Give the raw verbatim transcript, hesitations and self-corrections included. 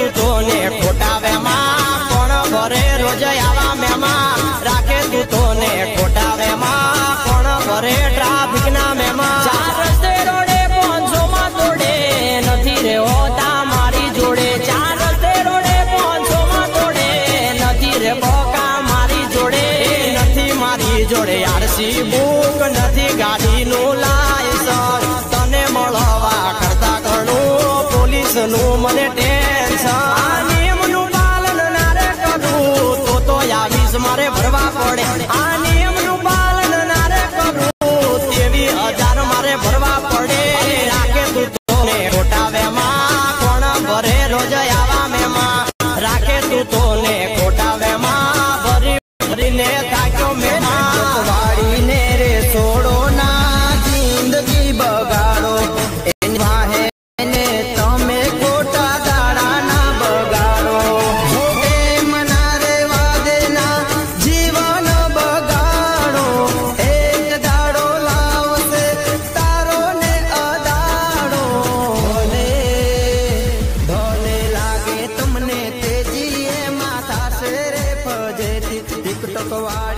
તું તો ને ખોટા વેમાં કોણ ભરે રોજ આવા મેમાં રાખે તું તો ને ખોટા વેમાં કોણ ભરે ટ્રાફિક ના મેમાં ચાર રસ્તે રોડે પાંચસો માં તોડે નથી રે હોતા મારી જોડે ચાર રસ્તે રોડે પાંચસો માં તોડે નથી રે બોકા મારી જોડે નથી મારી જોડે આરસી બુક નથી ગાડી નું લાયસન્સ તને મળવા કરતા ઘણું પોલીસ નું મને ટેન્શન નિયમ નું પાલન ના રે કરું તો તો આવીશ મારે ભરવા પડે આ નિયમ નું પાલન ના રે કરું તેવી હજાર મારે ભરવા પડે રાખે તું તો ને ખોટા વેમાં કોણ ભરે રોજ આવા મેમાં રાખે તું તો ને ખોટા વેમાં ભરી ભરીને થાક્યો મેમાં વાળીને રે છોડો ના જિંદગી બગાડો એની વાહે ને તમે ખોટા દાડા ના બગાડો એમ ના રેવા દેના જીવન બગાડો એક દાડો લાવશે તારો ને અદાડો ભલે ભલે લાગે તમને તેજી એમાં થાશે રે ફજેથી ટિકટોક વાળી